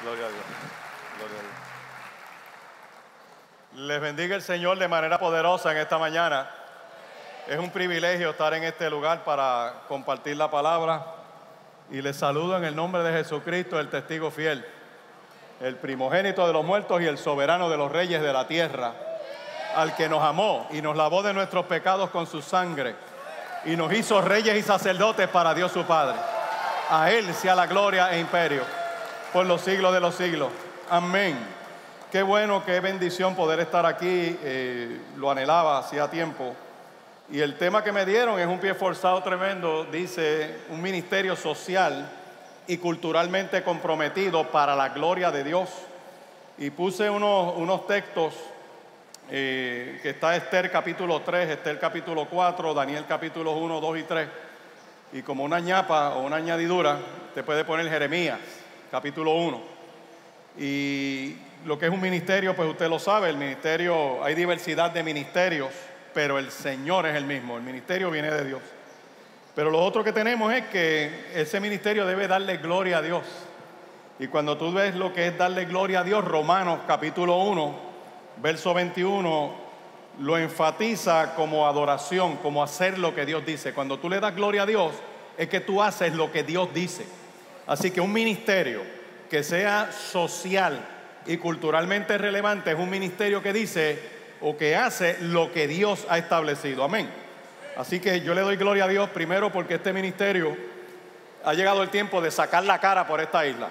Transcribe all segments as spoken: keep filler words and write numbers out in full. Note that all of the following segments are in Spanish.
Gloria a Dios. Gloria a Dios. Les bendiga el Señor de manera poderosa en esta mañana. Es un privilegio estar en este lugar para compartir la palabra. Y les saludo en el nombre de Jesucristo, el testigo fiel, el primogénito de los muertos y el soberano de los reyes de la tierra, al que nos amó y nos lavó de nuestros pecados con su sangre y nos hizo reyes y sacerdotes para Dios su Padre. A Él sea la gloria e imperio por los siglos de los siglos. Amén. Qué bueno, qué bendición poder estar aquí. Eh, lo anhelaba hacía tiempo. Y el tema que me dieron es un pie forzado tremendo. Dice, un ministerio social y culturalmente comprometido para la gloria de Dios. Y puse unos, unos textos eh, que está Esther capítulo tres, Esther capítulo cuatro, Daniel capítulos uno, dos y tres. Y como una ñapa o una añadidura, te puede poner Jeremías capítulo uno. Y lo que es un ministerio, pues usted lo sabe, el ministerio, hay diversidad de ministerios, pero el Señor es el mismo, el ministerio viene de Dios. Pero lo otro que tenemos es que ese ministerio debe darle gloria a Dios. Y cuando tú ves lo que es darle gloria a Dios, Romanos capítulo uno, verso veintiuno, lo enfatiza como adoración, como hacer lo que Dios dice. Cuando tú le das gloria a Dios, es que tú haces lo que Dios dice. Así que un ministerio que sea social y culturalmente relevante es un ministerio que dice o que hace lo que Dios ha establecido. Amén. Así que yo le doy gloria a Dios primero porque este ministerio ha llegado el tiempo de sacar la cara por esta isla.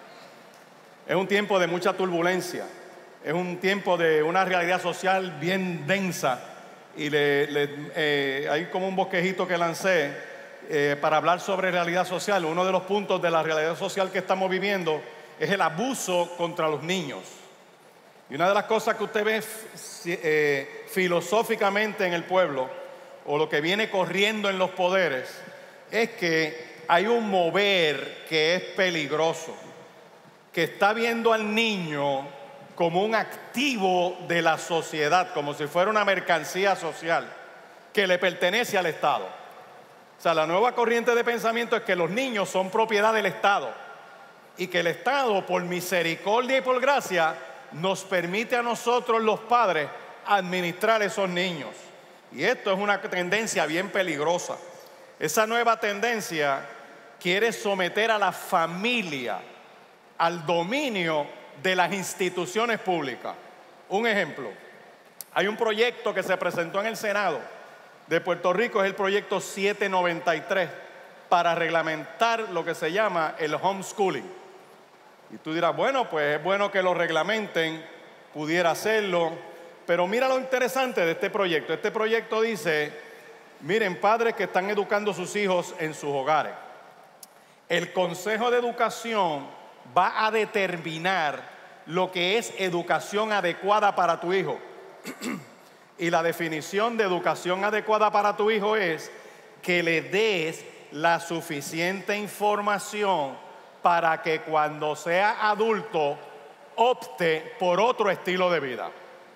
Es un tiempo de mucha turbulencia. Es un tiempo de una realidad social bien densa. Y le, le, eh, hay como un bosquejito que lancé eh, para hablar sobre realidad social. Uno de los puntos de la realidad social que estamos viviendo es el abuso contra los niños. Y una de las cosas que usted ve eh, filosóficamente en el pueblo, o lo que viene corriendo en los poderes, es que hay un mover que es peligroso, que está viendo al niño como un activo de la sociedad, como si fuera una mercancía social que le pertenece al Estado. O sea, la nueva corriente de pensamiento es que los niños son propiedad del Estado y que el Estado, por misericordia y por gracia, nos permite a nosotros los padres administrar esos niños. Y esto es una tendencia bien peligrosa. Esa nueva tendencia quiere someter a la familia al dominio de las instituciones públicas. Un ejemplo, hay un proyecto que se presentó en el Senado de Puerto Rico, es el proyecto setecientos noventa y tres, para reglamentar lo que se llama el homeschooling. Y tú dirás, bueno, pues es bueno que lo reglamenten, pudiera hacerlo, pero mira lo interesante de este proyecto. Este proyecto dice, miren, padres que están educando a sus hijos en sus hogares, el Consejo de Educación va a determinar lo que es educación adecuada para tu hijo. Y la definición de educación adecuada para tu hijo es que le des la suficiente información para que cuando sea adulto opte por otro estilo de vida.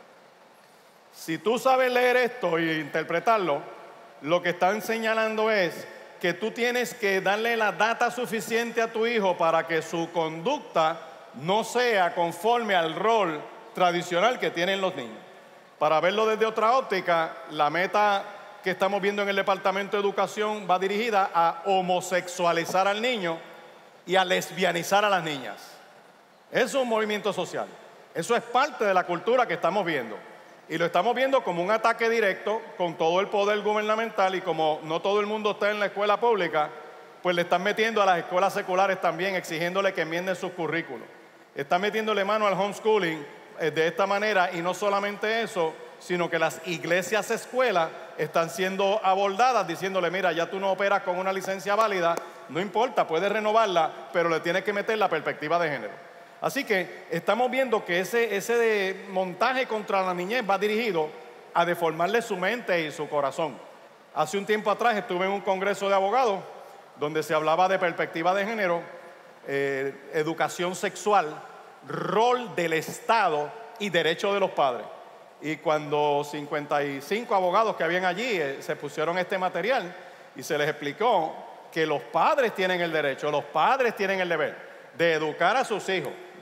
Si tú sabes leer esto e interpretarlo, lo que están señalando es que tú tienes que darle la data suficiente a tu hijo para que su conducta no sea conforme al rol tradicional que tienen los niños. Para verlo desde otra óptica, la meta que estamos viendo en el Departamento de Educación va dirigida a homosexualizar al niño y a lesbianizar a las niñas. Eso es un movimiento social. Eso es parte de la cultura que estamos viendo. Y lo estamos viendo como un ataque directo con todo el poder gubernamental, y como no todo el mundo está en la escuela pública, pues le están metiendo a las escuelas seculares también, exigiéndole que enmienden sus currículos. Están metiéndole mano al homeschooling eh, de esta manera, y no solamente eso, sino que las iglesias escuelas están siendo abordadas diciéndole, mira, ya tú no operas con una licencia válida, no importa, puedes renovarla, pero le tienes que meter la perspectiva de género. Así que estamos viendo que ese, ese de montaje contra la niñez va dirigido a deformarle su mente y su corazón. Hace un tiempo atrás estuve en un congreso de abogados donde se hablaba de perspectiva de género, eh, educación sexual, rol del Estado y derecho de los padres. Y cuando cincuenta y cinco abogados que habían allí eh, se pusieron este material y se les explicó que los padres tienen el derecho, los padres tienen el deber de educar a sus hijos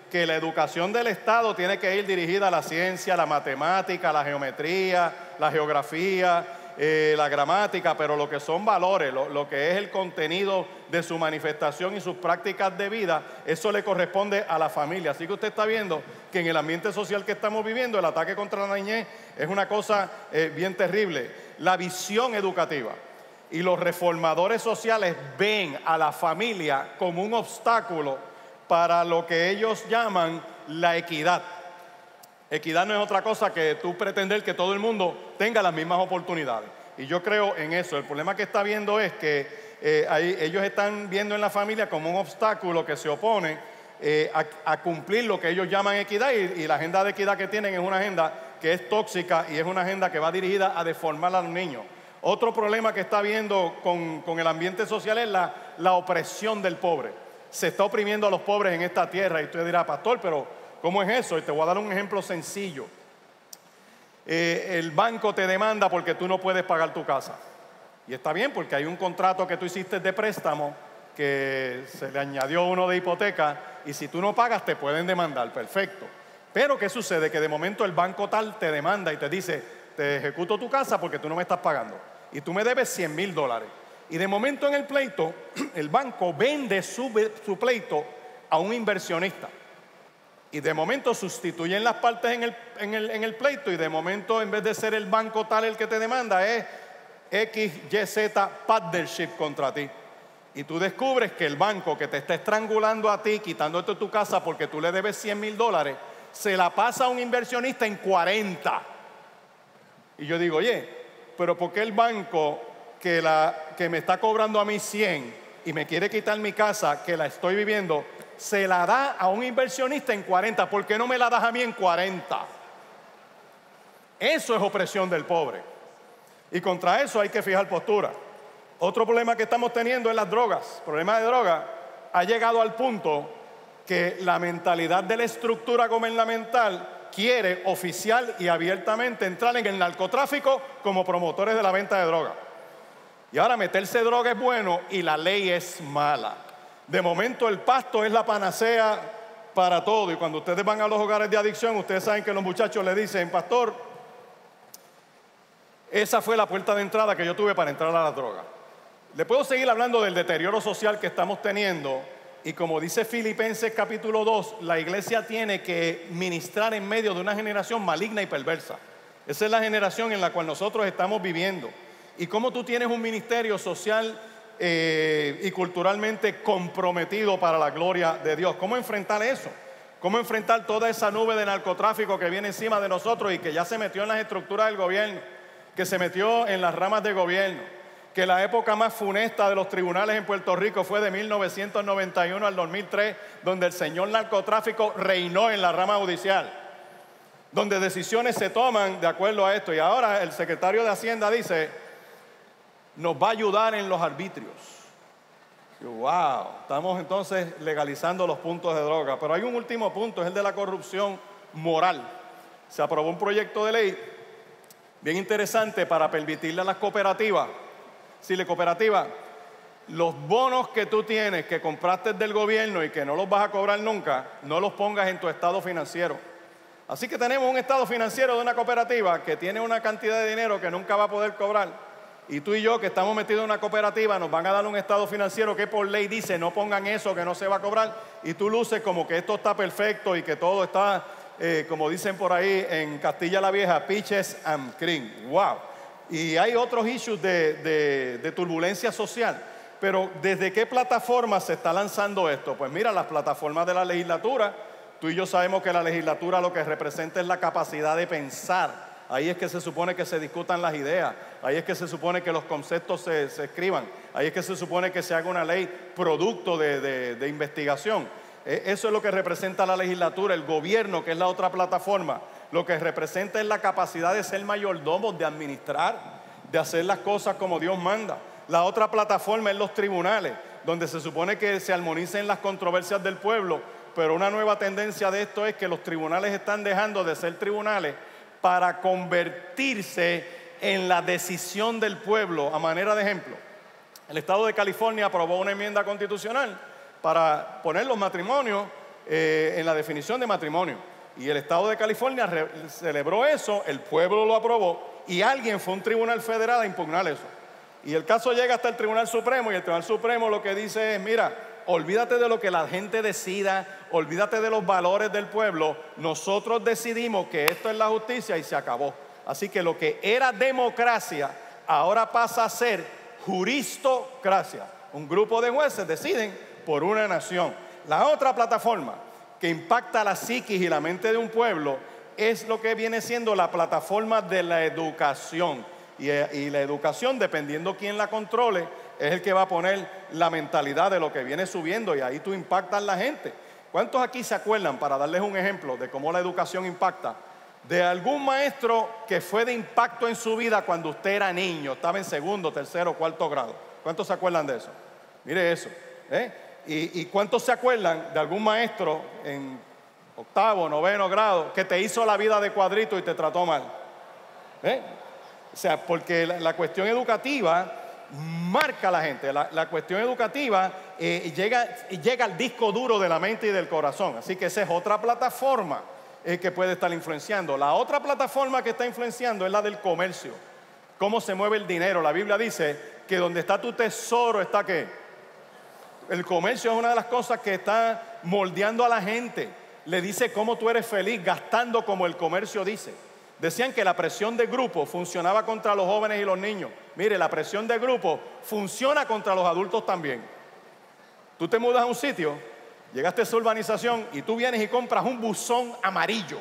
que la educación del Estado tiene que ir dirigida a la ciencia, la matemática, la geometría, la geografía, eh, la gramática, pero lo que son valores, lo, lo que es el contenido de su manifestación y sus prácticas de vida, eso le corresponde a la familia. Así que usted está viendo que en el ambiente social que estamos viviendo, el ataque contra la niñez es una cosa eh, bien terrible. La visión educativa y los reformadores sociales ven a la familia como un obstáculo para lo que ellos llaman la equidad. Equidad no es otra cosa que tú pretender que todo el mundo tenga las mismas oportunidades. Y yo creo en eso. El problema que está viendo es que eh, ahí, ellos están viendo en la familia como un obstáculo que se opone eh, a, a cumplir lo que ellos llaman equidad. Y, y la agenda de equidad que tienen es una agenda que es tóxica y es una agenda que va dirigida a deformar a los niños. Otro problema que está viendo con, con el ambiente social es la, la opresión del pobre. Se está oprimiendo a los pobres en esta tierra. Y usted dirá, pastor, pero ¿cómo es eso? Y te voy a dar un ejemplo sencillo. Eh, el banco te demanda porque tú no puedes pagar tu casa. Y está bien porque hay un contrato que tú hiciste de préstamo que se le añadió uno de hipoteca y si tú no pagas te pueden demandar, perfecto. Pero ¿qué sucede? Que de momento el banco tal te demanda y te dice, te ejecuto tu casa porque tú no me estás pagando y tú me debes cien mil dólares. Y de momento en el pleito, el banco vende su, su pleito a un inversionista. Y de momento sustituyen las partes en el, en, el, en el pleito y de momento en vez de ser el banco tal el que te demanda es X Y Z Partnership contra ti. Y tú descubres que el banco que te está estrangulando a ti, quitándote tu casa porque tú le debes cien mil dólares, se la pasa a un inversionista en cuarenta. Y yo digo, oye, pero ¿por qué el banco que, la, que me está cobrando a mí cien y me quiere quitar mi casa que la estoy viviendo, se la da a un inversionista en cuarenta? ¿Por qué no me la das a mí en cuarenta? Eso es opresión del pobre. Y contra eso hay que fijar postura. Otro problema que estamos teniendo es las drogas. El problema de drogas ha llegado al punto que la mentalidad de la estructura gubernamental quiere oficial y abiertamente entrar en el narcotráfico como promotores de la venta de droga. Y ahora meterse droga es bueno y la ley es mala. De momento el pasto es la panacea para todo. Y cuando ustedes van a los hogares de adicción, ustedes saben que los muchachos le dicen, pastor, esa fue la puerta de entrada que yo tuve para entrar a la droga. Le puedo seguir hablando del deterioro social que estamos teniendo. Y como dice Filipenses capítulo dos, la iglesia tiene que ministrar en medio de una generación maligna y perversa. Esa es la generación en la cual nosotros estamos viviendo. Y cómo tú tienes un ministerio social eh, y culturalmente comprometido para la gloria de Dios. ¿Cómo enfrentar eso? ¿Cómo enfrentar toda esa nube de narcotráfico que viene encima de nosotros y que ya se metió en las estructuras del gobierno, que se metió en las ramas de gobierno? Que la época más funesta de los tribunales en Puerto Rico fue de mil novecientos noventa y uno al dos mil tres, donde el señor narcotráfico reinó en la rama judicial, donde decisiones se toman de acuerdo a esto. Y ahora el secretario de Hacienda dice, nos va a ayudar en los arbitrios. Y wow, estamos entonces legalizando los puntos de droga. Pero hay un último punto, es el de la corrupción moral. Se aprobó un proyecto de ley bien interesante para permitirle a las cooperativas, si la cooperativa, los bonos que tú tienes, que compraste del gobierno y que no los vas a cobrar nunca, no los pongas en tu estado financiero. Así que tenemos un estado financiero de una cooperativa que tiene una cantidad de dinero que nunca va a poder cobrar. Y tú y yo que estamos metidos en una cooperativa nos van a dar un estado financiero que por ley dice no pongan eso, que no se va a cobrar. Y tú luces como que esto está perfecto y que todo está, eh, como dicen por ahí en Castilla la Vieja, peaches and cream. ¡Wow! Y hay otros issues de, de, de turbulencia social. Pero ¿desde qué plataforma se está lanzando esto? Pues mira, las plataformas de la legislatura. Tú y yo sabemos que la legislatura lo que representa es la capacidad de pensar. Ahí es que se supone que se discutan las ideas. Ahí es que se supone que los conceptos se, se escriban. Ahí es que se supone que se haga una ley producto de, de, de investigación. Eso es lo que representa la legislatura. El gobierno, que es la otra plataforma, lo que representa es la capacidad de ser mayordomos, de administrar, de hacer las cosas como Dios manda. La otra plataforma es los tribunales, donde se supone que se armonicen las controversias del pueblo, pero una nueva tendencia de esto es que los tribunales están dejando de ser tribunales para convertirse en la decisión del pueblo. A manera de ejemplo, el estado de California aprobó una enmienda constitucional para poner los matrimonios eh, en la definición de matrimonio. Y el Estado de California re- celebró eso, el pueblo lo aprobó y alguien fue a un tribunal federal a impugnar eso. Y el caso llega hasta el Tribunal Supremo y el Tribunal Supremo lo que dice es, mira, olvídate de lo que la gente decida, olvídate de los valores del pueblo, nosotros decidimos que esto es la justicia y se acabó. Así que lo que era democracia ahora pasa a ser juristocracia. Un grupo de jueces deciden por una nación. La otra plataforma que impacta la psiquis y la mente de un pueblo es lo que viene siendo la plataforma de la educación. Y, y la educación, dependiendo quién la controle, es el que va a poner la mentalidad de lo que viene subiendo y ahí tú impactas a la gente. ¿Cuántos aquí se acuerdan, para darles un ejemplo de cómo la educación impacta, de algún maestro que fue de impacto en su vida cuando usted era niño, estaba en segundo, tercero, cuarto grado? ¿Cuántos se acuerdan de eso? Mire eso, ¿eh? ¿Y, y cuántos se acuerdan de algún maestro en octavo, noveno grado que te hizo la vida de cuadrito y te trató mal? ¿Eh? O sea, porque la, la cuestión educativa marca a la gente. La, la cuestión educativa eh, llega, llega al disco duro de la mente y del corazón. Así que esa es otra plataforma eh, que puede estar influenciando. La otra plataforma que está influenciando es la del comercio. Cómo se mueve el dinero. La Biblia dice que donde está tu tesoro está ¿qué? El comercio es una de las cosas que está moldeando a la gente. Le dice cómo tú eres feliz gastando como el comercio dice. Decían que la presión de grupo funcionaba contra los jóvenes y los niños. Mire, la presión de grupo funciona contra los adultos también. Tú te mudas a un sitio, llegaste a esa urbanización y tú vienes y compras un buzón amarillo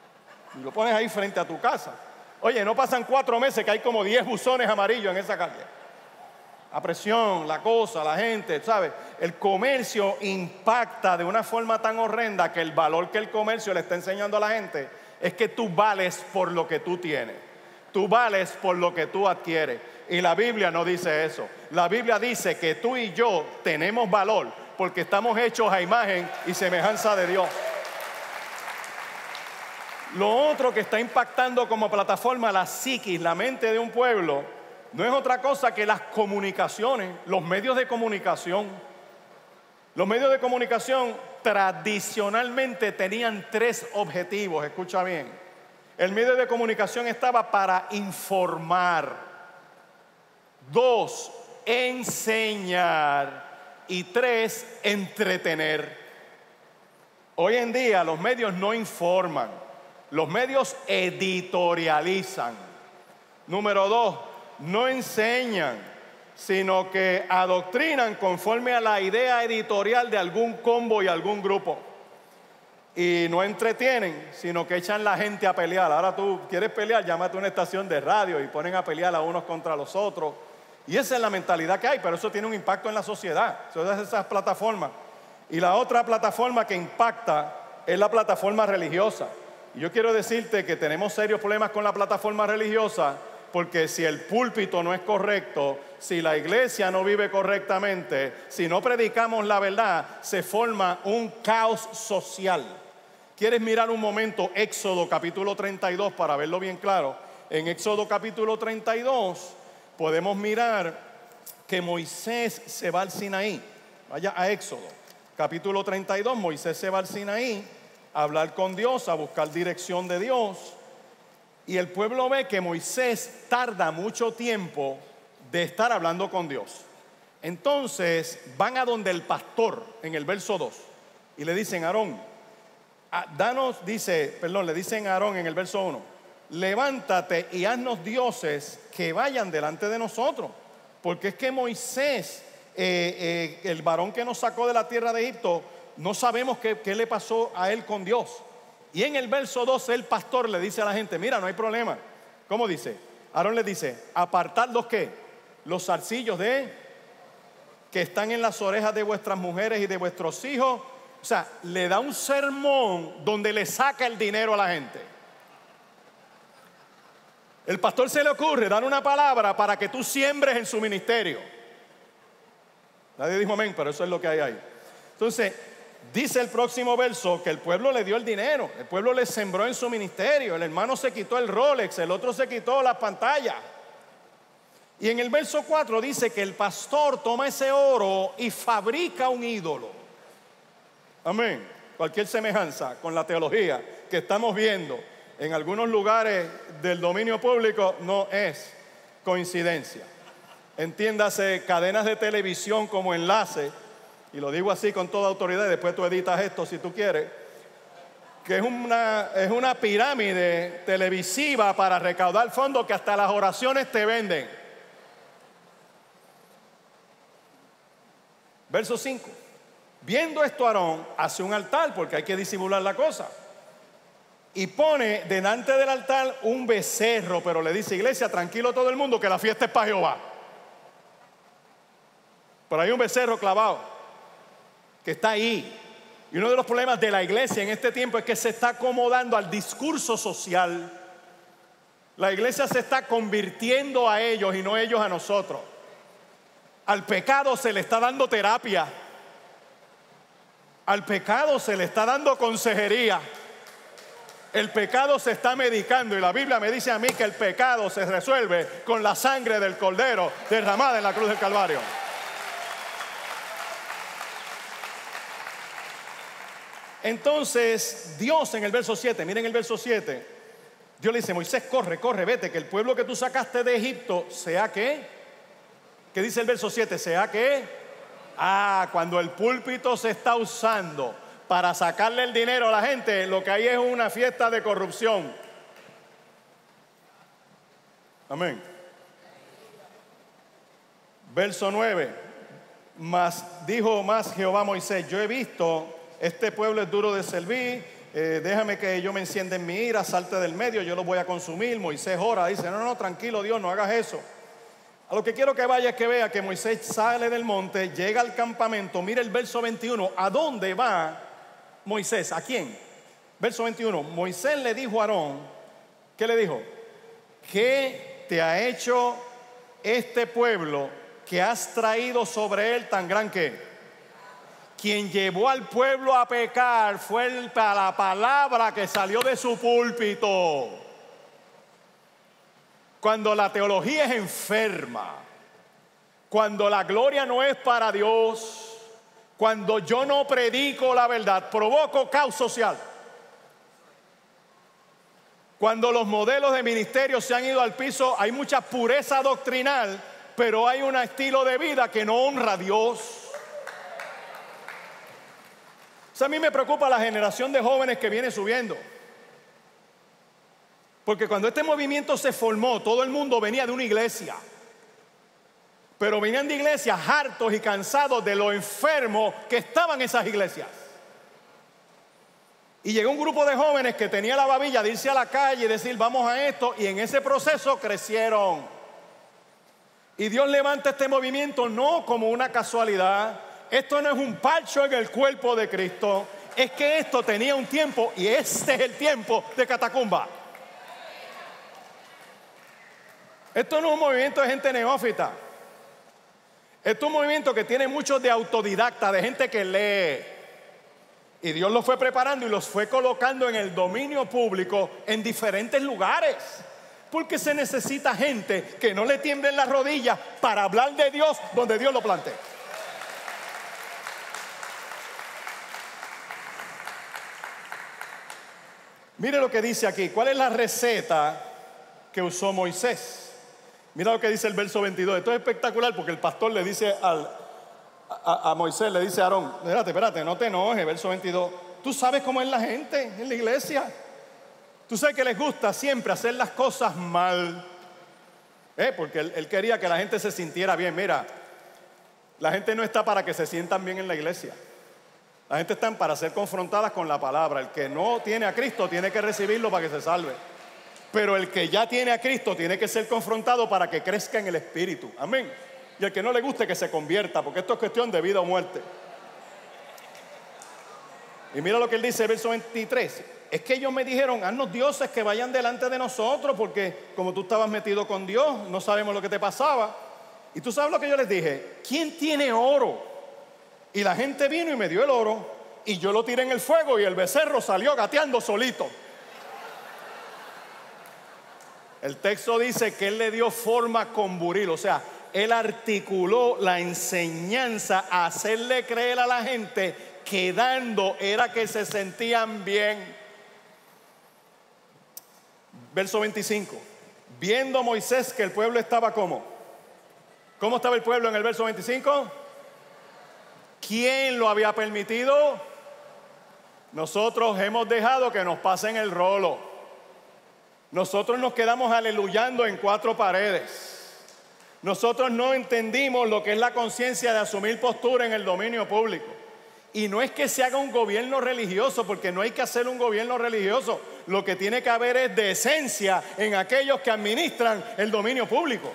y lo pones ahí frente a tu casa. Oye, no pasan cuatro meses que hay como diez buzones amarillos en esa calle. La presión, la cosa, la gente, ¿sabes? El comercio impacta de una forma tan horrenda que el valor que el comercio le está enseñando a la gente es que tú vales por lo que tú tienes. Tú vales por lo que tú adquieres. Y la Biblia no dice eso. La Biblia dice que tú y yo tenemos valor porque estamos hechos a imagen y semejanza de Dios. Lo otro que está impactando como plataforma la psiquis, la mente de un pueblo, no es otra cosa que las comunicaciones, los medios de comunicación. Los medios de comunicación tradicionalmente tenían tres objetivos, escucha bien. El medio de comunicación estaba para informar. Dos, enseñar. Y tres, entretener. Hoy en día los medios no informan, los medios editorializan. Número dos, no enseñan, sino que adoctrinan conforme a la idea editorial de algún combo y algún grupo. Y no entretienen, sino que echan la gente a pelear. Ahora tú quieres pelear, llámate a una estación de radio y ponen a pelear a unos contra los otros. Y esa es la mentalidad que hay, pero eso tiene un impacto en la sociedad. Eso es esas plataformas. Y la otra plataforma que impacta es la plataforma religiosa. Y yo quiero decirte que tenemos serios problemas con la plataforma religiosa, porque si el púlpito no es correcto, si la iglesia no vive correctamente, si no predicamos la verdad, se forma un caos social. ¿Quieres mirar un momento Éxodo capítulo treinta y dos para verlo bien claro? En Éxodo capítulo treinta y dos podemos mirar que Moisés se va al Sinaí. Vaya a Éxodo capítulo treinta y dos, Moisés se va al Sinaí a hablar con Dios, a buscar dirección de Dios. Y el pueblo ve que Moisés tarda mucho tiempo de estar hablando con Dios. Entonces van a donde el pastor en el verso dos y le dicen: Aarón, danos, dice, perdón, le dicen a Aarón en el verso uno: levántate y haznos dioses que vayan delante de nosotros. Porque es que Moisés, eh, eh, el varón que nos sacó de la tierra de Egipto, no sabemos qué, qué le pasó a él con Dios. Y en el verso doce el pastor le dice a la gente: mira, no hay problema. ¿Cómo dice? Aarón le dice: apartad los ¿qué? Los zarcillos de que están en las orejas de vuestras mujeres y de vuestros hijos. O sea, le da un sermón donde le saca el dinero a la gente. El pastor se le ocurre dar una palabra para que tú siembres en su ministerio. Nadie dijo amén, pero eso es lo que hay ahí. Entonces dice el próximo verso que el pueblo le dio el dinero, el pueblo le sembró en su ministerio. El hermano se quitó el Rolex, el otro se quitó las pantallas. Y en el verso cuatro dice que el pastor toma ese oro y fabrica un ídolo. Amén. cualquier semejanza con la teología que estamos viendo en algunos lugares del dominio público no es coincidencia. Entiéndase, cadenas de televisión como Enlace, y lo digo así con toda autoridad, y después tú editas esto si tú quieres, que es una, es una pirámide televisiva para recaudar fondos que hasta las oraciones te venden. Verso cinco. Viendo esto, Aarón hace un altar, porque hay que disimular la cosa, y pone delante del altar un becerro, pero le dice: iglesia, tranquilo todo el mundo, que la fiesta es para Jehová. Pero hay un becerro clavado que está ahí. Y uno de los problemas de la iglesia en este tiempo es que se está acomodando al discurso social. La iglesia se está convirtiendo a ellos y no ellos a nosotros. Al pecado se le está dando terapia. Al pecado se le está dando consejería. El pecado se está medicando, y la Biblia me dice a mí que el pecado se resuelve con la sangre del Cordero derramada en la cruz del Calvario. Entonces Dios, en el verso siete, miren el verso siete, Dios le dice: Moisés, corre, corre, vete, que el pueblo que tú sacaste de Egipto sea ¿qué? ¿Qué dice el verso siete? ¿Sea qué? Ah, cuando el púlpito se está usando para sacarle el dinero a la gente, lo que hay es una fiesta de corrupción. Amén. Verso nueve. Mas dijo más Jehová a Moisés: yo he visto, este pueblo es duro de servir, eh, déjame que yo me encienda en mi ira, salte del medio, yo lo voy a consumir. Moisés ora, dice: no, no, tranquilo Dios, no hagas eso. A lo que quiero que vaya es que vea que Moisés sale del monte, llega al campamento. Mire el verso veintiuno, ¿a dónde va Moisés? ¿A quién? Verso veintiuno, Moisés le dijo a Aarón, ¿qué le dijo? ¿Qué te ha hecho este pueblo que has traído sobre él tan gran que? Quien llevó al pueblo a pecar fue el, la palabra que salió de su púlpito. Cuando la teología es enferma, cuando la gloria no es para Dios, cuando yo no predico la verdad, provoco caos social. Cuando los modelos de ministerio se han ido al piso, hay mucha pureza doctrinal, pero hay un estilo de vida que no honra a Dios. O sea, a mí me preocupa la generación de jóvenes que viene subiendo. Porque cuando este movimiento se formó, todo el mundo venía de una iglesia. Pero venían de iglesias hartos y cansados de lo enfermos que estaban esas iglesias. Y llegó un grupo de jóvenes que tenía la babilla de irse a la calle y decir: vamos a esto. Y en ese proceso crecieron. Y Dios levanta este movimiento no como una casualidad. Esto no es un parcho en el cuerpo de Cristo. Es que esto tenía un tiempo, y este es el tiempo de Catacumba. Esto no es un movimiento de gente neófita. Esto es un movimiento que tiene muchos de autodidacta, de gente que lee. Y Dios los fue preparando y los fue colocando en el dominio público en diferentes lugares. Porque se necesita gente que no le tiemblen las rodillas para hablar de Dios donde Dios lo plante. Mire lo que dice aquí. ¿Cuál es la receta que usó Moisés? Mira lo que dice el verso veintidós. Esto es espectacular porque el pastor le dice al, a, a Moisés, le dice a Aarón: espérate, espérate, no te enojes. Verso veintidós. Tú sabes cómo es la gente en la iglesia. Tú sabes que les gusta siempre hacer las cosas mal. ¿Eh? Porque él, él quería que la gente se sintiera bien. Mira, la gente no está para que se sientan bien en la iglesia. La gente está para ser confrontadas con la palabra. El que no tiene a Cristo tiene que recibirlo para que se salve. Pero el que ya tiene a Cristo tiene que ser confrontado para que crezca en el Espíritu. Amén. Y el que no le guste, que se convierta, porque esto es cuestión de vida o muerte. Y mira lo que él dice, verso veintitrés. Es que ellos me dijeron: haznos dioses que vayan delante de nosotros, porque como tú estabas metido con Dios, no sabemos lo que te pasaba. Y tú sabes lo que yo les dije: ¿quién tiene oro? Y la gente vino y me dio el oro, y yo lo tiré en el fuego, y el becerro salió gateando solito. El texto dice que él le dio forma con buril, o sea, él articuló la enseñanza a hacerle creer a la gente quedando era que se sentían bien. Verso veinticinco. Viendo Moisés que el pueblo estaba como. ¿Cómo estaba el pueblo en el verso veinticinco? ¿Quién lo había permitido? Nosotros hemos dejado que nos pasen el rolo. Nosotros nos quedamos aleluyando en cuatro paredes. Nosotros no entendimos lo que es la conciencia de asumir postura en el dominio público. Y no es que se haga un gobierno religioso, porque no hay que hacer un gobierno religioso. Lo que tiene que haber es decencia en aquellos que administran el dominio público.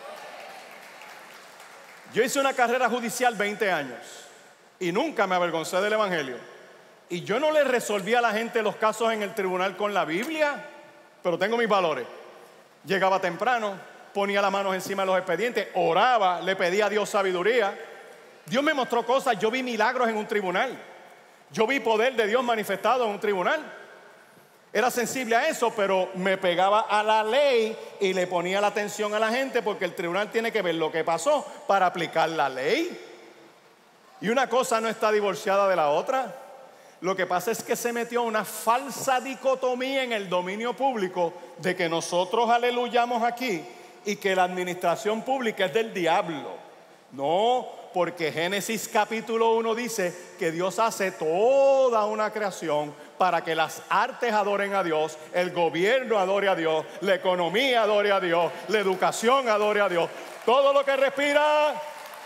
Yo hice una carrera judicial veinte años y nunca me avergoncé del evangelio. Y yo no le resolví a la gente los casos en el tribunal con la Biblia, pero tengo mis valores. Llegaba temprano, ponía las manos encima de los expedientes, oraba, le pedía a Dios sabiduría. Dios me mostró cosas, yo vi milagros en un tribunal. Yo vi poder de Dios manifestado en un tribunal. Era sensible a eso, pero me pegaba a la ley y le ponía la atención a la gente, porque el tribunal tiene que ver lo que pasó para aplicar la ley. Y una cosa no está divorciada de la otra. Lo que pasa es que se metió una falsa dicotomía en el dominio público de que nosotros aleluyamos aquí y que la administración pública es del diablo. No, porque Génesis capítulo uno dice que Dios hace toda una creación para que las artes adoren a Dios, el gobierno adore a Dios, la economía adore a Dios, la educación adore a Dios. Todo lo que respira.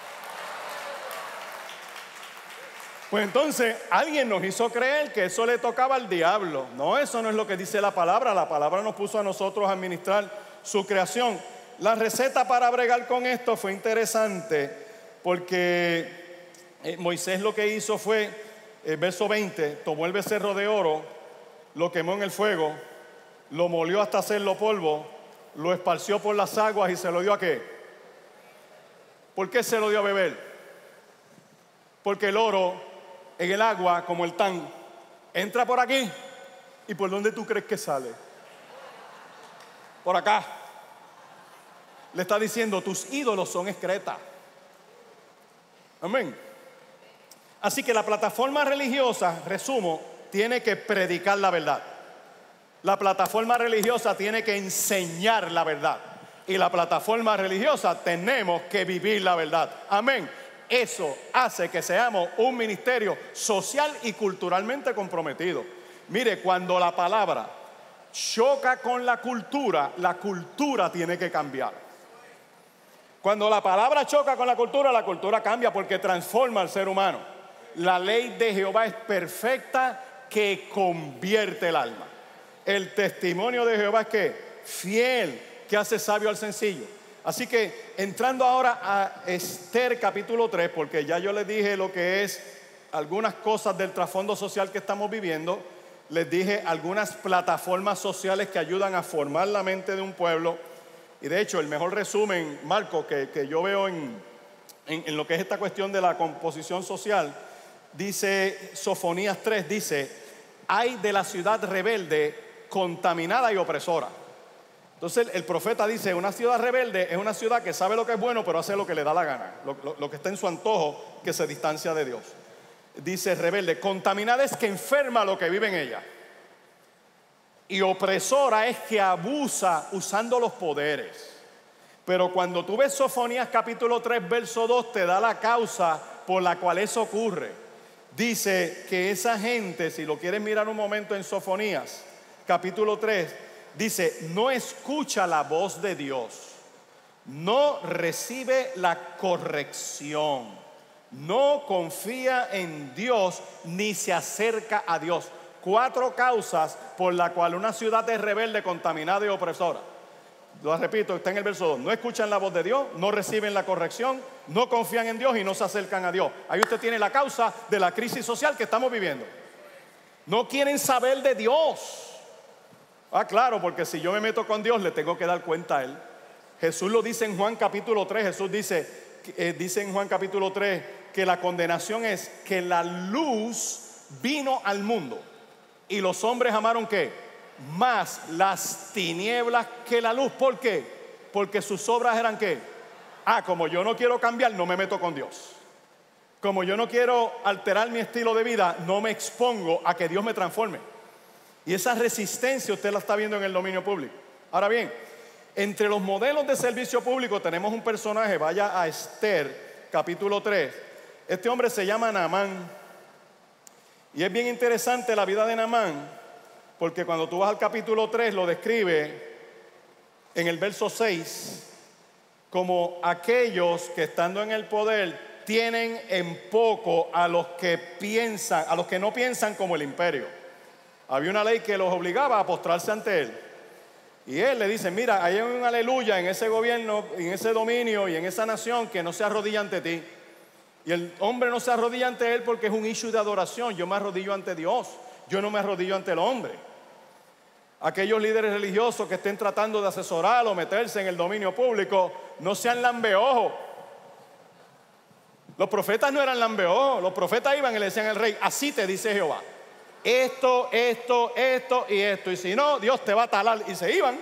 Pues entonces alguien nos hizo creer que eso le tocaba al diablo. No, eso no es lo que dice la palabra. La palabra nos puso a nosotros a administrar su creación. La receta para bregar con esto fue interesante, porque Moisés lo que hizo fue, el verso veinte, tomó el becerro de oro, lo quemó en el fuego, lo molió hasta hacerlo polvo, lo esparció por las aguas y se lo dio ¿a qué? ¿Por qué se lo dio a beber? Porque el oro en el agua, como el tan, entra por aquí. ¿Y por dónde tú crees que sale? Por acá. Le está diciendo, tus ídolos son excreta. Amén. Así que la plataforma religiosa, resumo, tiene que predicar la verdad. La plataforma religiosa tiene que enseñar la verdad. Y la plataforma religiosa tenemos que vivir la verdad. Amén. Eso hace que seamos un ministerio social y culturalmente comprometido. Mire, cuando la palabra choca con la cultura, la cultura tiene que cambiar. Cuando la palabra choca con la cultura, la cultura cambia porque transforma al ser humano. La ley de Jehová es perfecta, que convierte el alma. El testimonio de Jehová es que fiel, que hace sabio al sencillo. Así que entrando ahora a Esther capítulo tres, porque ya yo les dije lo que es algunas cosas del trasfondo social que estamos viviendo. Les dije algunas plataformas sociales que ayudan a formar la mente de un pueblo. Y de hecho el mejor resumen, Marco, que, que yo veo en, en, en lo que es esta cuestión de la composición social, dice Sofonías tres, dice: ay de la ciudad rebelde, contaminada y opresora. Entonces el profeta dice, una ciudad rebelde es una ciudad que sabe lo que es bueno, pero hace lo que le da la gana, lo, lo, lo que está en su antojo, que se distancia de Dios. Dice rebelde, contaminada es que enferma lo que vive en ella, y opresora es que abusa usando los poderes. Pero cuando tú ves Sofonías capítulo tres verso dos, te da la causa por la cual eso ocurre. Dice que esa gente, si lo quieres mirar un momento en Sofonías capítulo tres, dice, no escucha la voz de Dios, no recibe la corrección, no confía en Dios ni se acerca a Dios. Cuatro causas por las cuales una ciudad es rebelde, contaminada y opresora. Lo repito, está en el verso dos. No escuchan la voz de Dios, no reciben la corrección, no confían en Dios y no se acercan a Dios. Ahí usted tiene la causa de la crisis social que estamos viviendo. No quieren saber de Dios. Ah, claro, porque si yo me meto con Dios, le tengo que dar cuenta a Él. Jesús lo dice en Juan capítulo tres. Jesús dice, eh, dice en Juan capítulo tres que la condenación es que la luz vino al mundo y los hombres amaron ¿qué? Más las tinieblas que la luz. ¿Por qué? Porque sus obras eran ¿qué? Ah, como yo no quiero cambiar, no me meto con Dios. Como yo no quiero alterar mi estilo de vida, no me expongo a que Dios me transforme. Y esa resistencia usted la está viendo en el dominio público. Ahora bien, entre los modelos de servicio público tenemos un personaje, vaya a Esther, capítulo tres. Este hombre se llama Naamán. Y es bien interesante la vida de Naamán, porque cuando tú vas al capítulo tres lo describe en el verso seis como aquellos que estando en el poder tienen en poco a los que piensan, a los que no piensan como el imperio. Había una ley que los obligaba a postrarse ante él. Y él le dice, mira, hay un aleluya en ese gobierno, en ese dominio y en esa nación que no se arrodilla ante ti. Y el hombre no se arrodilla ante él porque es un issue de adoración. Yo me arrodillo ante Dios, yo no me arrodillo ante el hombre. Aquellos líderes religiosos que estén tratando de asesorar o meterse en el dominio público, no sean lambeojos. Los profetas no eran lambeojos, los profetas iban y le decían al rey, así te dice Jehová. Esto, esto, esto y esto. Y si no, Dios te va a talar. Y se iban.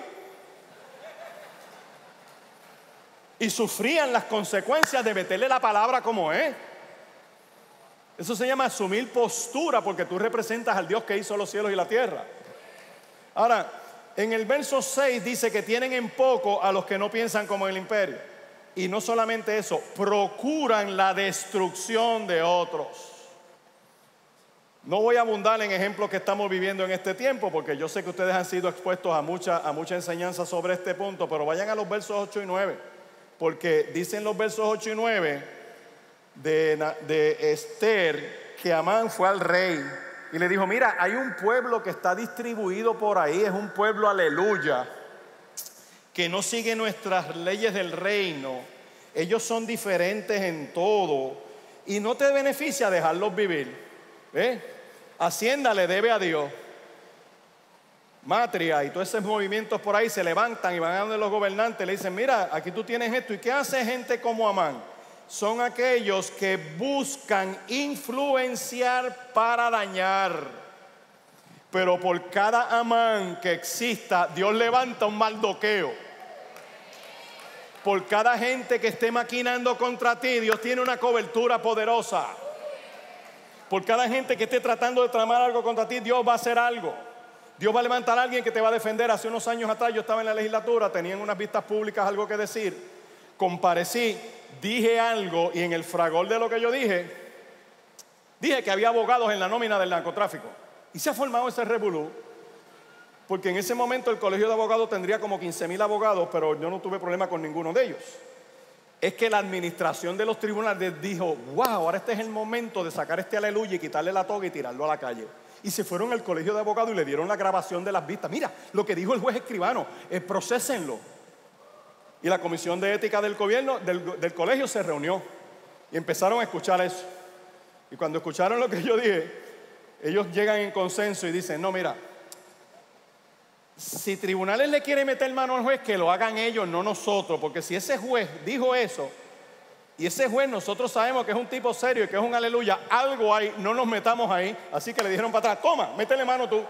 Y sufrían las consecuencias de meterle la palabra como es. Eso se llama asumir postura, porque tú representas al Dios que hizo los cielos y la tierra. Ahora, en el verso seis dice que tienen en poco a los que no piensan como el imperio. Y no solamente eso, procuran la destrucción de otros. No voy a abundar en ejemplos que estamos viviendo en este tiempo, porque yo sé que ustedes han sido expuestos a mucha, a mucha enseñanza sobre este punto, pero vayan a los versos ocho y nueve, porque dicen los versos ocho y nueve de, de Esther que Amán fue al rey y le dijo, mira, hay un pueblo que está distribuido por ahí, es un pueblo aleluya, que no sigue nuestras leyes del reino, ellos son diferentes en todo y no te beneficia dejarlos vivir. ¿Eh? Hacienda le debe a Dios. Matria y todos esos movimientos por ahí se levantan y van a donde los gobernantes le dicen, mira, aquí tú tienes esto. ¿Y qué hace gente como Amán? Son aquellos que buscan influenciar para dañar. Pero por cada Amán que exista, Dios levanta un Mardoqueo. Por cada gente que esté maquinando contra ti, Dios tiene una cobertura poderosa. Por cada gente que esté tratando de tramar algo contra ti, Dios va a hacer algo. Dios va a levantar a alguien que te va a defender. Hace unos años atrás yo estaba en la legislatura, tenían unas vistas públicas algo que decir. Comparecí, dije algo y en el fragor de lo que yo dije, dije que había abogados en la nómina del narcotráfico. Y se ha formado ese revolú, porque en ese momento el colegio de abogados tendría como quince mil abogados, pero yo no tuve problema con ninguno de ellos. Es que la administración de los tribunales dijo, wow, ahora este es el momento de sacar este aleluya y quitarle la toga y tirarlo a la calle. Y se fueron al colegio de abogados y le dieron la grabación de las vistas. Mira, lo que dijo el juez escribano, eh, procesenlo. Y la comisión de ética del gobierno, del, del colegio se reunió y empezaron a escuchar eso. Y cuando escucharon lo que yo dije, ellos llegan en consenso y dicen, no, mira, si tribunales le quieren meter mano al juez, que lo hagan ellos, no nosotros. Porque si ese juez dijo eso, y ese juez nosotros sabemos que es un tipo serio y que es un aleluya, algo hay, no nos metamos ahí. Así que le dijeron para atrás, toma, métele mano tú.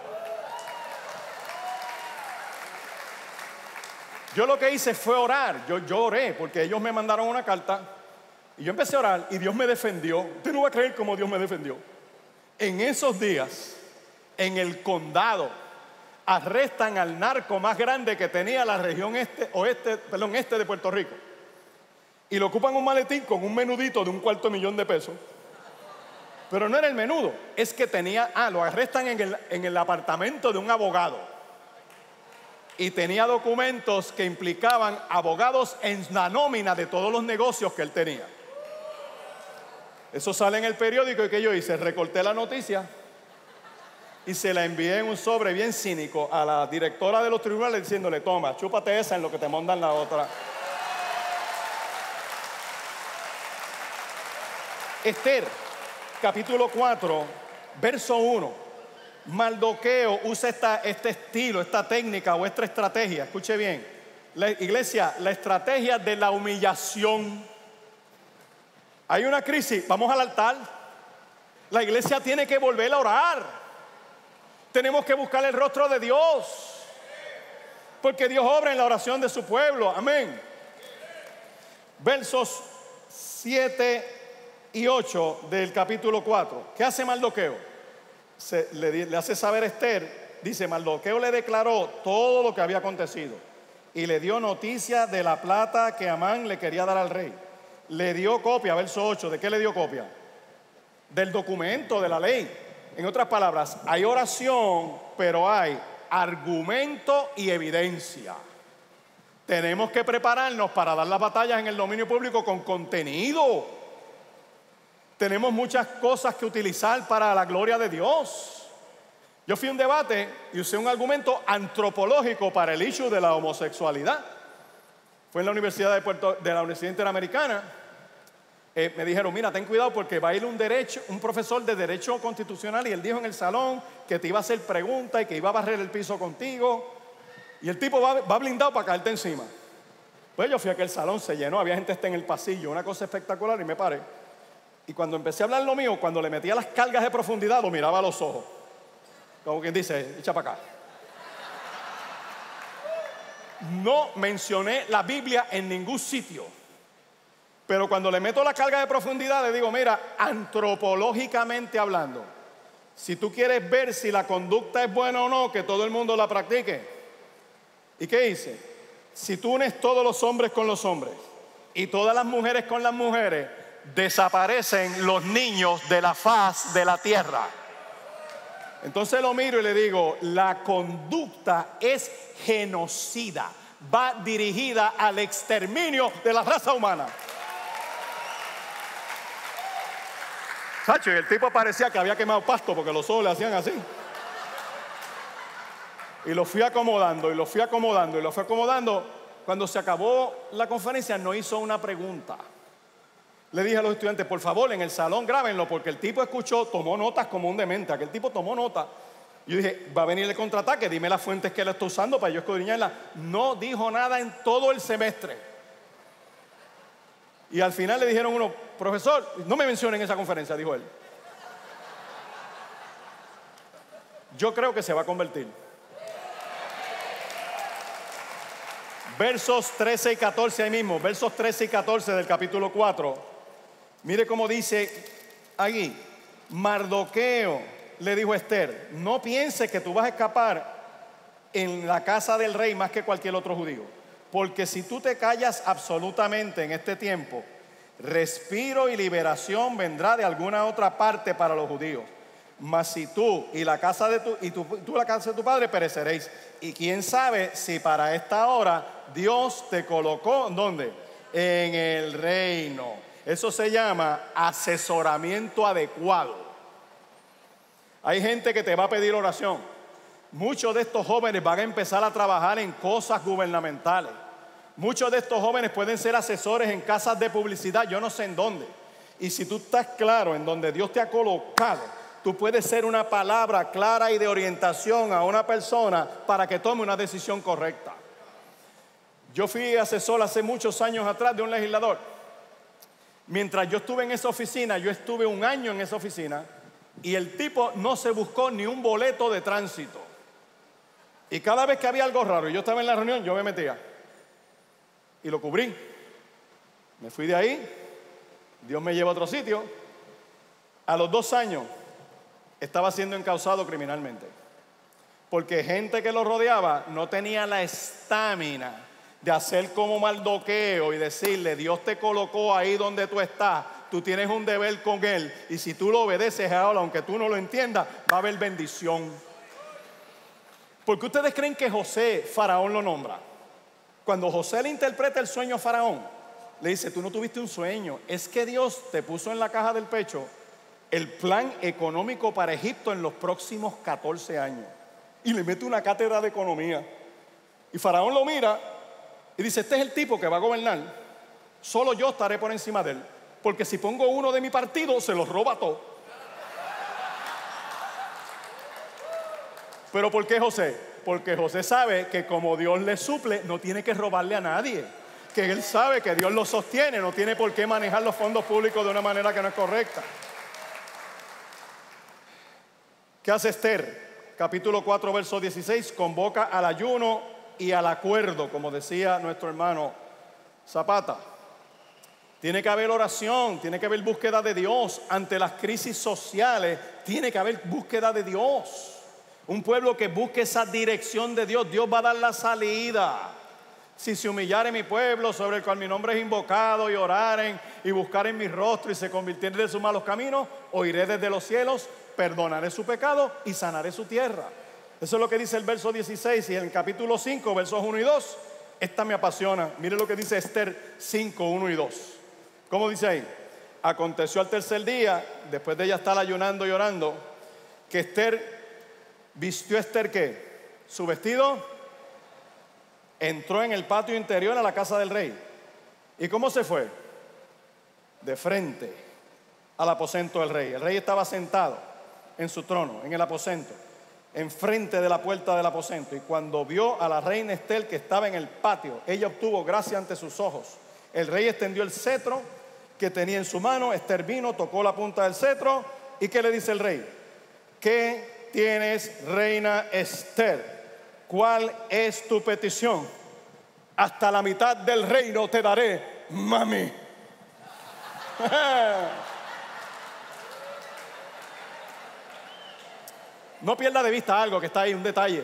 Yo lo que hice fue orar. Yo, yo oré porque ellos me mandaron una carta y yo empecé a orar y Dios me defendió. Usted no va a creer cómo Dios me defendió. En esos días, en el condado, arrestan al narco más grande que tenía la región este, oeste, perdón, este de Puerto Rico. Y lo ocupan un maletín con un menudito de un cuarto millón de pesos. Pero no era el menudo, es que tenía, ah, lo arrestan en el, en el apartamento de un abogado. Y tenía documentos que implicaban abogados en la nómina de todos los negocios que él tenía. Eso sale en el periódico y que yo hice, recorté la noticia y se la envié en un sobre bien cínico a la directora de los tribunales diciéndole, toma, chúpate esa en lo que te mandan la otra. Esther, capítulo cuatro, verso uno. Mardoqueo usa esta, este estilo, esta técnica o esta estrategia. Escuche bien. La iglesia, la estrategia de la humillación. Hay una crisis, vamos al altar. La iglesia tiene que volver a orar. Tenemos que buscar el rostro de Dios, porque Dios obra en la oración de su pueblo. Amén. Versos siete y ocho del capítulo cuatro. ¿Qué hace Mardoqueo? Se, le, le hace saber a Esther, dice, Mardoqueo le declaró todo lo que había acontecido y le dio noticia de la plata que Amán le quería dar al rey. Le dio copia, verso ocho, ¿de qué le dio copia? Del documento, de la ley. En otras palabras, hay oración, pero hay argumento y evidencia. Tenemos que prepararnos para dar las batallas en el dominio público con contenido. Tenemos muchas cosas que utilizar para la gloria de Dios. Yo fui a un debate y usé un argumento antropológico para el issue de la homosexualidad. Fue en la Universidad de, Puerto, de la Universidad Interamericana. Eh, me dijeron, mira, ten cuidado porque va a ir un, derecho, un profesor de Derecho Constitucional y él dijo en el salón que te iba a hacer preguntas y que iba a barrer el piso contigo. Y el tipo va, va blindado para caerte encima. Pues yo fui a aquel salón, se llenó, había gente hasta en el pasillo, una cosa espectacular, y me paré. Y cuando empecé a hablar lo mío, cuando le metía las cargas de profundidad, lo miraba a los ojos. Como quien dice, echa para acá. No mencioné la Biblia en ningún sitio. Pero cuando le meto la carga de profundidad, le digo, mira, antropológicamente hablando, si tú quieres ver si la conducta es buena o no, que todo el mundo la practique. ¿Y qué hice? Si tú unes todos los hombres con los hombres y todas las mujeres con las mujeres, desaparecen los niños de la faz de la tierra. Entonces lo miro y le digo, la conducta es genocida, va dirigida al exterminio de la raza humana. Sacho, y el tipo parecía que había quemado pasto porque los ojos le hacían así. Y lo fui acomodando, y lo fui acomodando, y lo fui acomodando. Cuando se acabó la conferencia, no hizo una pregunta. Le dije a los estudiantes, por favor, en el salón grábenlo, porque el tipo escuchó, tomó notas como un demente. Aquel tipo tomó notas. Yo dije, va a venir el contraataque, dime las fuentes que él está usando para yo escudriñarlas. No dijo nada en todo el semestre. Y al final le dijeron uno, profesor, no me mencionen esa conferencia, dijo él. Yo creo que se va a convertir. Versos trece y catorce ahí mismo, versos trece y catorce del capítulo cuatro. Mire cómo dice allí, Mardoqueo le dijo a Esther, no pienses que tú vas a escapar en la casa del rey más que cualquier otro judío. Porque si tú te callas absolutamente en este tiempo, respiro y liberación vendrá de alguna otra parte para los judíos. Mas si tú y la casa de tu y tú, tú la casa de tu padre pereceréis. Y quién sabe si para esta hora Dios te colocó ¿dónde? En el reino. Eso se llama asesoramiento adecuado. Hay gente que te va a pedir oración. Muchos de estos jóvenes van a empezar a trabajar en cosas gubernamentales. Muchos de estos jóvenes pueden ser asesores en casas de publicidad, yo no sé en dónde. Y si tú estás claro en donde Dios te ha colocado, tú puedes ser una palabra clara y de orientación a una persona para que tome una decisión correcta. Yo fui asesor hace muchos años atrás de un legislador. Mientras yo estuve en esa oficina, yo estuve un año en esa oficina y el tipo no se buscó ni un boleto de tránsito. Y cada vez que había algo raro y yo estaba en la reunión, yo me metía y lo cubrí. Me fui de ahí, Dios me llevó a otro sitio. A los dos años estaba siendo encausado criminalmente porque gente que lo rodeaba no tenía la estamina de hacer como Mardoqueo y decirle, Dios te colocó ahí donde tú estás, tú tienes un deber con él y si tú lo obedeces ahora, aunque tú no lo entiendas, va a haber bendición. ¿Por qué ustedes creen que José, Faraón lo nombra? Cuando José le interpreta el sueño a Faraón, le dice, tú no tuviste un sueño, es que Dios te puso en la caja del pecho el plan económico para Egipto en los próximos catorce años. Y le mete una cátedra de economía. Y Faraón lo mira y dice, este es el tipo que va a gobernar. Solo yo estaré por encima de él. Porque si pongo uno de mi partido, se los roba todo. ¿Pero por qué José? Porque José sabe que como Dios le suple, no tiene que robarle a nadie. Que él sabe que Dios lo sostiene, no tiene por qué manejar los fondos públicos de una manera que no es correcta. ¿Qué hace Esther? Capítulo cuatro, verso dieciséis, convoca al ayuno y al acuerdo, como decía nuestro hermano Zapata. Tiene que haber oración, tiene que haber búsqueda de Dios. Ante las crisis sociales, tiene que haber búsqueda de Dios. Un pueblo que busque esa dirección de Dios, Dios va a dar la salida. Si se humillare mi pueblo, sobre el cual mi nombre es invocado, y oraren y buscaren mi rostro y se convirtieren de sus malos caminos, oiré desde los cielos, perdonaré su pecado y sanaré su tierra. Eso es lo que dice el verso dieciséis. Y en el capítulo cinco, versos uno y dos, esta me apasiona. Mire lo que dice Esther cinco, uno y dos. ¿Cómo dice ahí? Aconteció al tercer día, después de ella estar ayunando y orando, que Esther vistió Esther ¿qué? Su vestido, entró en el patio interior a la casa del rey. ¿Y cómo se fue? De frente al aposento del rey. El rey estaba sentado en su trono, en el aposento, enfrente de la puerta del aposento. Y cuando vio a la reina Esther que estaba en el patio, ella obtuvo gracia ante sus ojos. El rey extendió el cetro que tenía en su mano. Esther vino, tocó la punta del cetro. ¿Y qué le dice el rey? ¿Qué tienes, reina Esther? ¿Cuál es tu petición? Hasta la mitad del reino te daré, mami. No pierda de vista algo que está ahí, un detalle.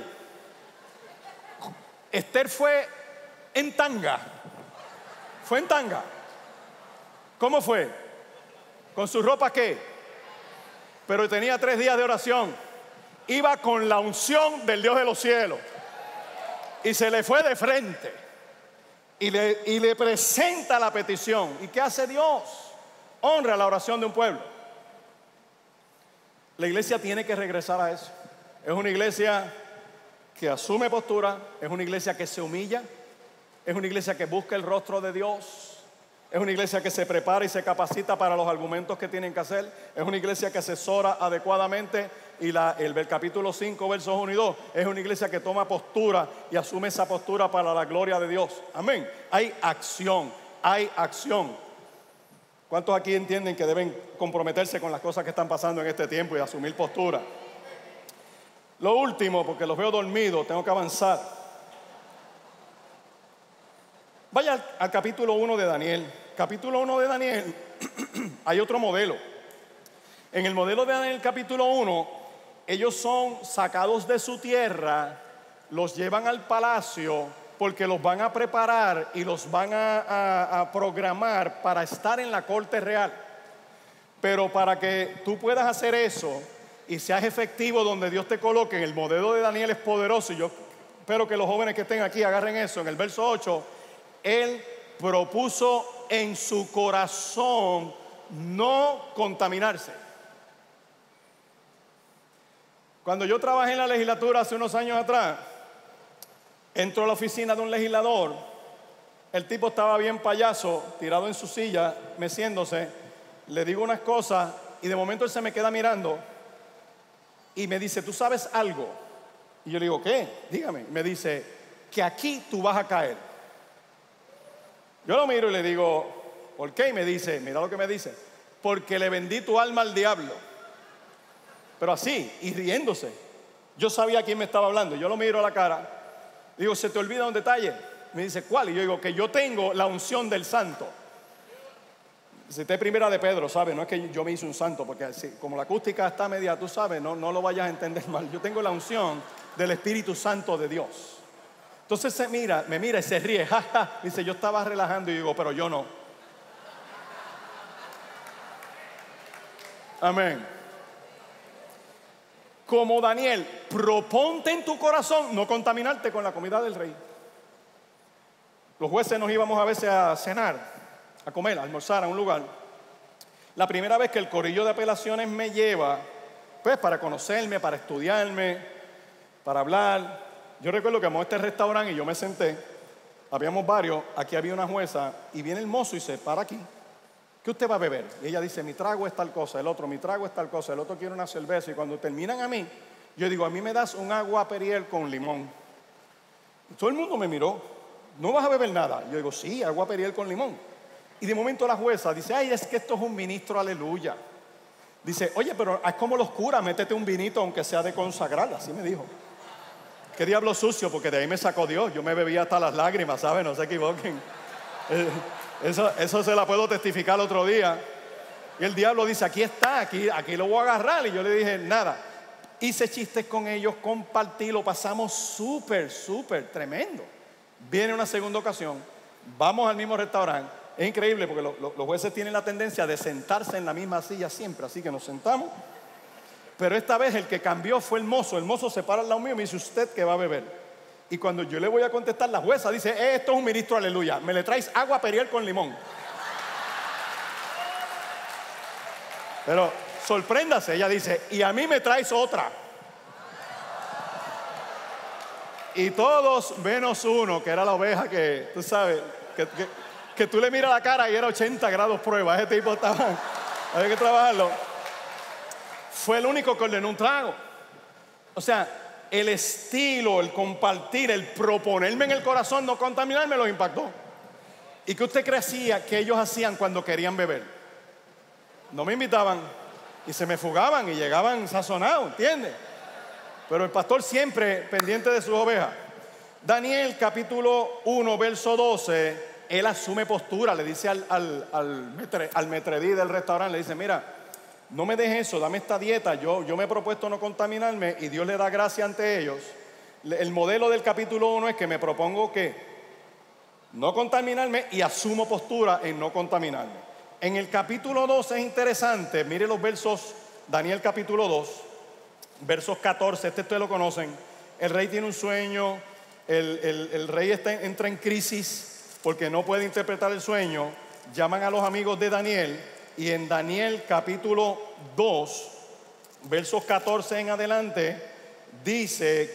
Esther fue en tanga. Fue en tanga. ¿Cómo fue? ¿Con su ropa qué? Pero tenía tres días de oración. Iba con la unción del Dios de los cielos. Y se le fue de frente. Y le, y le presenta la petición. ¿Y qué hace Dios? Honra la oración de un pueblo. La iglesia tiene que regresar a eso. Es una iglesia que asume postura. Es una iglesia que se humilla. Es una iglesia que busca el rostro de Dios. Es una iglesia que se prepara y se capacita para los argumentos que tienen que hacer. Es una iglesia que asesora adecuadamente. Y la, el, el capítulo cinco, versos uno y dos, es una iglesia que toma postura y asume esa postura para la gloria de Dios. Amén. Hay acción, hay acción. ¿Cuántos aquí entienden que deben comprometerse con las cosas que están pasando en este tiempo y asumir postura? Lo último, porque los veo dormidos, tengo que avanzar. Vaya al, al capítulo uno de Daniel. Capítulo uno de Daniel, hay otro modelo. En el modelo de Daniel capítulo uno, ellos son sacados de su tierra, los llevan al palacio porque los van a preparar y los van a, a, a programar para estar en la corte real. Pero para que tú puedas hacer eso y seas efectivo donde Dios te coloque, en el modelo de Daniel es poderoso, y yo espero que los jóvenes que estén aquí agarren eso. En el verso ocho, él propuso en su corazón no contaminarse. Cuando yo trabajé en la legislatura hace unos años atrás, entro a la oficina de un legislador. El tipo estaba bien payaso, tirado en su silla, meciéndose. Le digo unas cosas y de momento él se me queda mirando y me dice, ¿tú sabes algo? Y yo le digo, ¿qué? Dígame. Me dice, que aquí tú vas a caer. Yo lo miro y le digo, ¿por qué? Y me dice, mira lo que me dice, porque le vendí tu alma al diablo. Pero así, y riéndose. Yo sabía a quién me estaba hablando. Yo lo miro a la cara. Digo, ¿se te olvida un detalle? Me dice, ¿cuál? Y yo digo, que yo tengo la unción del santo. Cité primera de Pedro, ¿sabes? No es que yo me hice un santo, porque así, como la acústica está media, tú sabes, no, no lo vayas a entender mal. Yo tengo la unción del Espíritu Santo de Dios. Entonces se mira, me mira y se ríe. Ja, ja. Dice, yo estaba relajando y digo, pero yo no. Amén. Como Daniel, proponte en tu corazón no contaminarte con la comida del rey. Los jueces nos íbamos a veces a cenar, a comer, a almorzar a un lugar. La primera vez que el corillo de apelaciones me lleva, pues para conocerme, para estudiarme, para hablar. Yo recuerdo que vamos a este restaurante y yo me senté. Habíamos varios, aquí había una jueza y viene el mozo y se para aquí. ¿Qué usted va a beber? Y ella dice, mi trago es tal cosa, el otro, mi trago es tal cosa, el otro quiere una cerveza. Y cuando terminan a mí, yo digo, a mí me das un agua Periel con limón. Y todo el mundo me miró, ¿no vas a beber nada? Yo digo, sí, agua Periel con limón. Y de momento la jueza dice, ay, es que esto es un ministro, aleluya. Dice, oye, pero es como los curas, métete un vinito aunque sea de consagrar, así me dijo. Qué diablo sucio, porque de ahí me sacó Dios, yo me bebía hasta las lágrimas, ¿saben? No se equivoquen. Eh, Eso, eso se la puedo testificar otro día. Y el diablo dice, aquí está, aquí, aquí lo voy a agarrar. Y yo le dije, nada. Hice chistes con ellos, compartí, lo pasamos súper, súper tremendo. Viene una segunda ocasión, vamos al mismo restaurante. Es increíble porque lo, lo, los jueces tienen la tendencia de sentarse en la misma silla siempre. Así que nos sentamos. Pero esta vez el que cambió fue el mozo. El mozo se para al lado mío y me dice, ¿usted qué va a beber? Y cuando yo le voy a contestar, la jueza dice, eh, esto es un ministro, aleluya. Me le traes agua Periel con limón. Pero sorpréndase, ella dice, y a mí me traes otra. Y todos menos uno, que era la oveja que, tú sabes, que, que, que tú le miras la cara y era ochenta grados prueba. Ese tipo estaba, había que trabajarlo. Fue el único que ordenó un trago. O sea, el estilo, el compartir, el proponerme en el corazón no contaminarme los impactó. ¿Y qué usted creía que ellos hacían cuando querían beber? No me invitaban y se me fugaban y llegaban sazonados, ¿entiendes? Pero el pastor siempre pendiente de sus ovejas. Daniel capítulo uno verso doce, él asume postura, le dice al, al, al, metre, al metredí del restaurante, le dice, mira, no me dejes eso, dame esta dieta, yo, yo me he propuesto no contaminarme y Dios le da gracia ante ellos. El modelo del capítulo uno es que me propongo que no contaminarme y asumo postura en no contaminarme. En el capítulo dos es interesante, mire los versos, Daniel capítulo dos, versos catorce, este ustedes lo conocen. El rey tiene un sueño, el, el, el rey está, entra en crisis porque no puede interpretar el sueño, llaman a los amigos de Daniel. Y en Daniel capítulo dos, versos catorce en adelante, dice,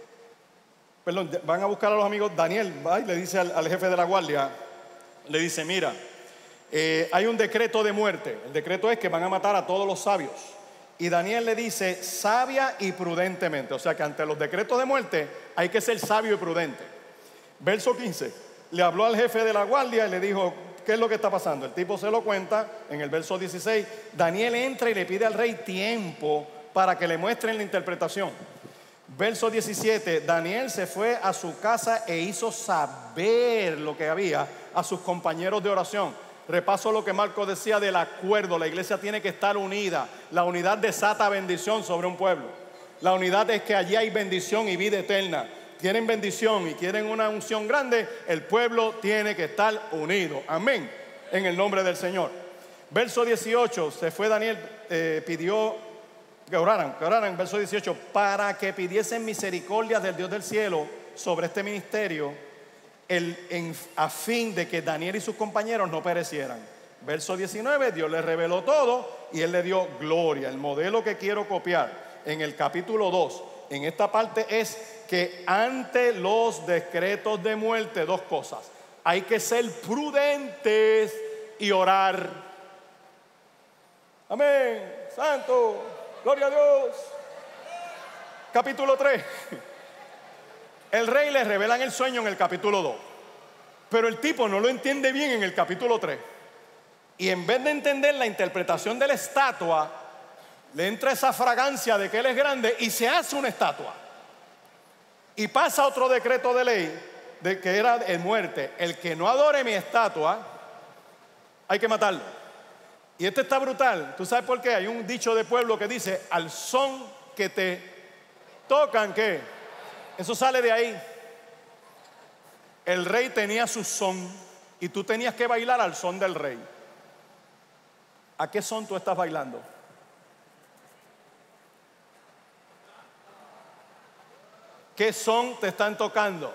perdón, van a buscar a los amigos, Daniel va y le dice al, al jefe de la guardia, le dice, mira, eh, hay un decreto de muerte. El decreto es que van a matar a todos los sabios. Y Daniel le dice, sabia y prudentemente. O sea que ante los decretos de muerte hay que ser sabio y prudente. Verso quince, le habló al jefe de la guardia y le dijo, ¿qué es lo que está pasando? El tipo se lo cuenta en el verso dieciséis. Daniel entra y le pide al rey tiempo para que le muestren la interpretación. Verso diecisiete, Daniel se fue a su casa e hizo saber lo que había a sus compañeros de oración. Repaso lo que Marcos decía del acuerdo. La iglesia tiene que estar unida. La unidad desata bendición sobre un pueblo. La unidad es que allí hay bendición y vida eterna. Tienen bendición y quieren una unción grande, el pueblo tiene que estar unido. Amén. En el nombre del Señor. Verso dieciocho, se fue Daniel, eh, pidió que oraran, que oraran, verso dieciocho, para que pidiesen misericordia del Dios del cielo sobre este ministerio, el, en, a fin de que Daniel y sus compañeros no perecieran. Verso diecinueve, Dios le reveló todo y Él le dio gloria. El modelo que quiero copiar en el capítulo dos, en esta parte es que ante los decretos de muerte, dos cosas. Hay que ser prudentes y orar. Amén. Santo. Gloria a Dios. Capítulo tres. El rey le revela el sueño en el capítulo dos. Pero el tipo no lo entiende bien en el capítulo tres. Y en vez de entender la interpretación de la estatua, le entra esa fragancia de que él es grande y se hace una estatua. Y pasa otro decreto de ley de que era de muerte. El que no adore mi estatua, hay que matarlo. Y este está brutal. ¿Tú sabes por qué? Hay un dicho de pueblo que dice, al son que te tocan, ¿qué? Eso sale de ahí. El rey tenía su son y tú tenías que bailar al son del rey. ¿A qué son tú estás bailando? ¿Qué son te están tocando?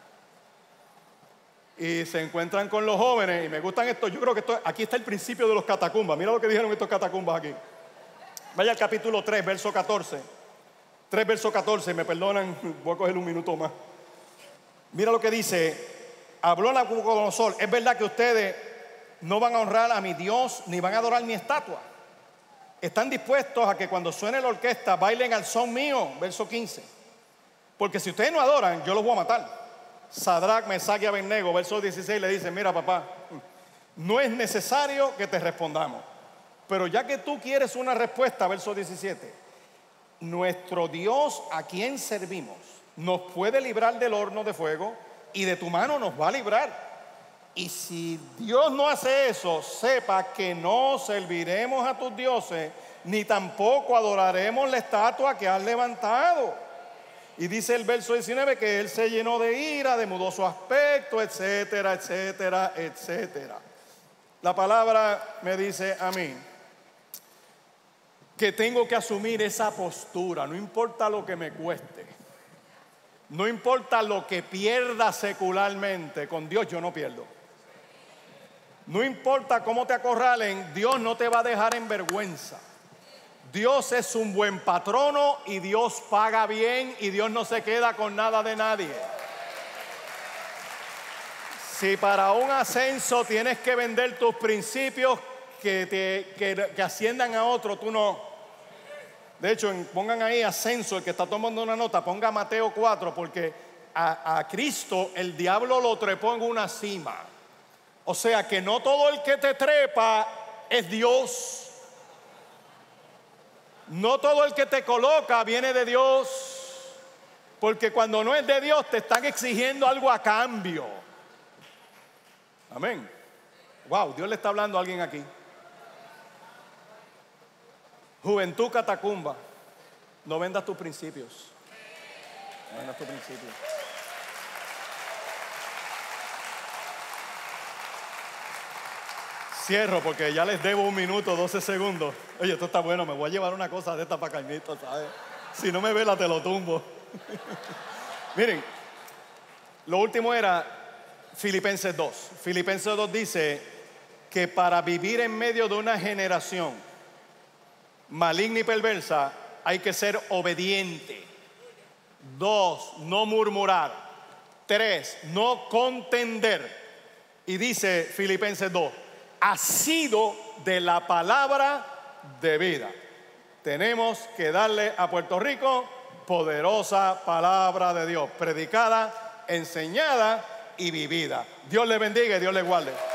Y se encuentran con los jóvenes y me gustan estos. Yo creo que esto, aquí está el principio de los catacumbas. Mira lo que dijeron estos catacumbas aquí. Vaya al capítulo tres, verso catorce. tres, verso catorce, me perdonan, voy a coger un minuto más. Mira lo que dice. Habló Nabucodonosor, es verdad que ustedes no van a honrar a mi Dios ni van a adorar mi estatua. Están dispuestos a que cuando suene la orquesta bailen al son mío, verso quince. Porque si ustedes no adoran, yo los voy a matar. Sadrach, Mesach y Abednego, verso dieciséis, le dice, mira papá, no es necesario que te respondamos, pero ya que tú quieres una respuesta, verso diecisiete, nuestro Dios a quien servimos nos puede librar del horno de fuego y de tu mano nos va a librar. Y si Dios no hace eso, sepa que no serviremos a tus dioses, ni tampoco adoraremos la estatua que has levantado. Y dice el verso diecinueve que él se llenó de ira, demudó su aspecto, etcétera, etcétera, etcétera. La palabra me dice a mí que tengo que asumir esa postura, no importa lo que me cueste, no importa lo que pierda secularmente, con Dios yo no pierdo. No importa cómo te acorralen, Dios no te va a dejar en vergüenza. Dios es un buen patrono y Dios paga bien y Dios no se queda con nada de nadie. Si para un ascenso tienes que vender tus principios que, te, que, que asciendan a otro, tú no. De hecho, pongan ahí ascenso, el que está tomando una nota, ponga Mateo cuatro, porque a, a Cristo el diablo lo trepó en una cima. O sea que no todo el que te trepa es Dios. No todo el que te coloca viene de Dios. Porque cuando no es de Dios te están exigiendo algo a cambio. Amén. Wow, Dios le está hablando a alguien aquí. Juventud Catacumba, no vendas tus principios. No vendas tus principios. Cierro porque ya les debo un minuto, doce segundos. Oye, esto está bueno, me voy a llevar una cosa de esta para Caimito, ¿sabes? Si no me vela, te lo tumbo. Miren, lo último era Filipenses dos. Filipenses dos dice que para vivir en medio de una generación maligna y perversa hay que ser obediente. Dos, no murmurar. Tres, no contender. Y dice Filipenses dos, asido de la palabra de vida. Tenemos que darle a Puerto Rico poderosa palabra de Dios, predicada, enseñada y vivida. Dios le bendiga y Dios le guarde.